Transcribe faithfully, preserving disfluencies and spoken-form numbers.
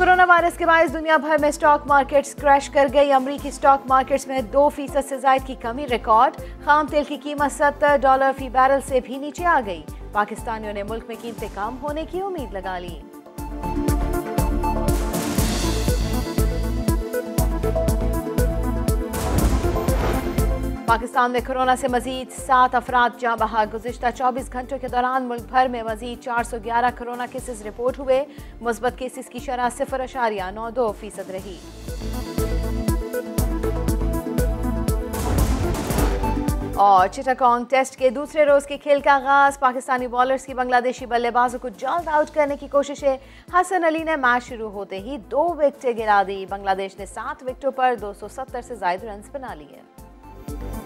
Corona virus के बायस दुनिया भर में स्टॉक मार्केट्स क्रैश कर गई। अमरीकी स्टॉक मार्केट्स में दो फीसद से जायद की कमी रिकॉर्ड। खाम तेल की कीमत सत्तर डॉलर फी बैरल से भी नीचे आ गई। पाकिस्तानियों ने मुल्क में कीमतें कम होने की उम्मीद लगा ली। पाकिस्तान में कोरोना से मजीद सात अफराद जाँ बहक। गुज़िश्ता चौबीस घंटों के दौरान मुल्क भर में मजीद चार सौ ग्यारह कोरोना केसेस रिपोर्ट हुए। मुस्बत केसेस की शरह सिफर अशारिया नौ दो फीसद रही। और चिटागोंग टेस्ट के दूसरे रोज के खेल का आगाज। पाकिस्तानी बॉलर्स की बांग्लादेशी बल्लेबाजों को जल्द आउट करने की कोशिशें। हसन अली ने मैच शुरू होते ही दो विकेटें गिरा दी। बांग्लादेश ने सात विकेटों पर दो सौ सत्तर से ज्यादा रन बना लिए।